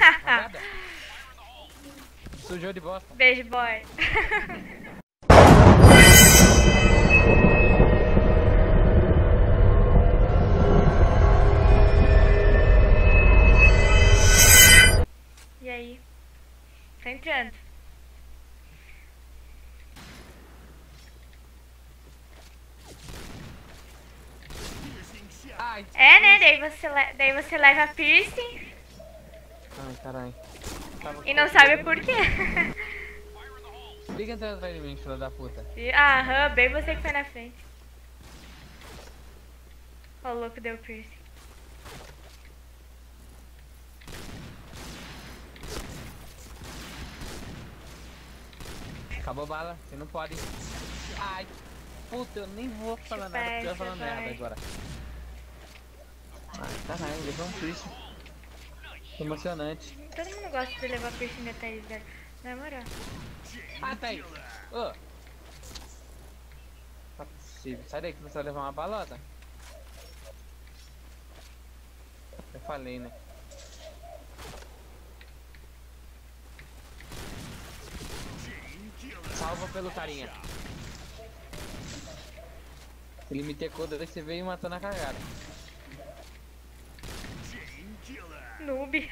Rodada. Sujou de bosta. Beijo, boy. E aí? Tá entrando. Ai. É, né? Daí você leva piercing Ai, caralho. e não sabe por quê. Liga entrando atrás de mim, filho da puta. Aham, bem você que foi na frente. Ó, o louco deu piercing. Acabou a bala, você não pode. Ai. Puta, eu nem vou falar nada porque eu ia falar merda agora. Ai, caralho, levou um piercing. Emocionante. Todo mundo gosta de levar piercing da Thaís, velho. Na moral. Ah, tá aí. Ô. Tá possível. Sai daí que você vai levar uma balota. Eu falei, né? Salva pelo carinha. Ele me tecou, daí você veio e matou na cagada. Noob.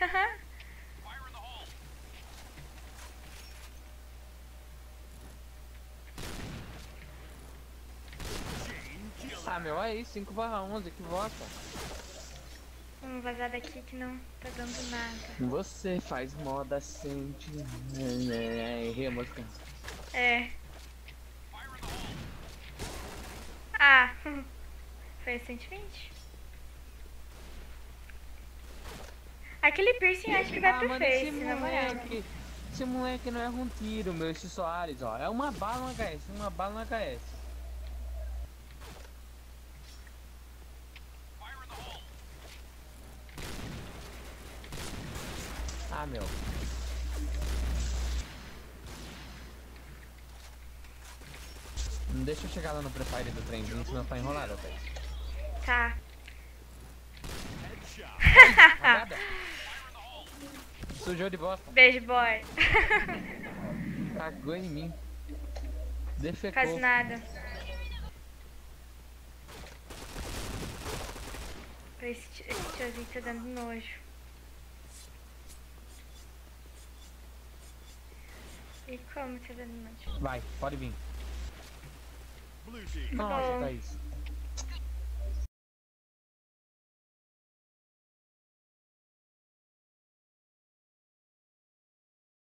Ah, meu, aí, 5/11, que bosta. Vamos vazar daqui que não tá dando nada. Você faz moda sente. Errei a música. É. Ah, foi 120. Aquele piercing acho que vai pro mano, face, na moral. esse moleque não erra um tiro, meu, esse Soares, ó. É uma bala no HS, uma bala no HS. Ah, meu. Não deixa eu chegar lá no prefire do trem, senão tá enrolado até. Tá. Rodada. Sujou de bosta. Beijo, boy. Cagou em mim. Defecou. Quase nada. Esse tiozinho tá dando nojo. E como tá dando nojo? Vai, pode vir. Bom. Nossa, Thaís.